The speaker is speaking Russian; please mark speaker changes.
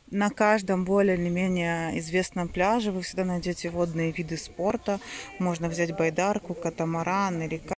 Speaker 1: На каждом более или менее известном пляже вы всегда найдете водные виды спорта. Можно взять байдарку, катамаран или